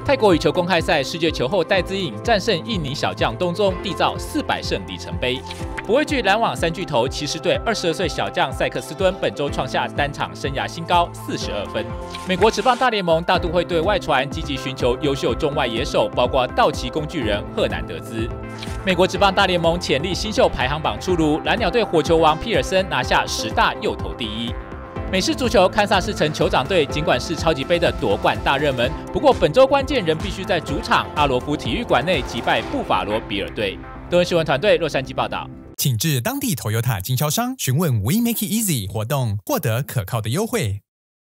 泰国羽球公开赛世界球后戴资颖战胜印尼小将东宗，缔造400胜里程碑。不畏惧篮网三巨头，骑士队22岁小将塞克斯敦本周创下单场生涯新高42分。美国职棒大联盟大都会对外传积极寻求优秀中外野手，包括道奇工具人赫南德兹。美国职棒大联盟潜力新秀排行榜出炉，蓝鸟队火球王皮尔森拿下10大右投第一。美式足球，堪萨斯城酋长队尽管是超级杯的夺冠大热门，不过本周关键仍必须在主场阿罗夫体育馆内击败布法罗比尔队。德文新闻团队洛杉矶报道。 请至当地 Toyota 经销商询问 We Make It Easy 活动，获得可靠的优惠。